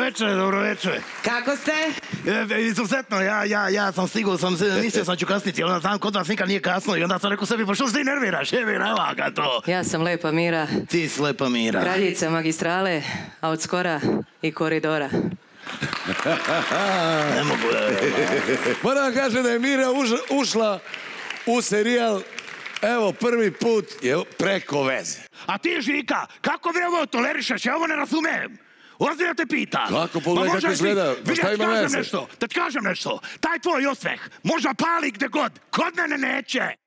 večer, dobro večer. Kako ste? Izuzetno, ja sam siguran, mislio sam ću kasniti, onda znam kod vas nikad nije kasno i onda sam rekao sebi, pa što se ti nerviraš, evi, nema ga to. Ja sam Lepa Mira. Ti si Lepa Mira. Kraljica magistrale, a od skora i koridora. Ne mogu da... Moram vam kažem da je Mira ušla u serijal, evo, prvi put je preko veze. A ti, Žika, kako bre ovo tolerišeš, ja ovo ne razumem. Ozbiljno te pita. Kako pogledaj kako izgleda, pa šta ima veze? Da ti kažem nešto, taj tvoj osmeh možda pali gde god, kod mene neće.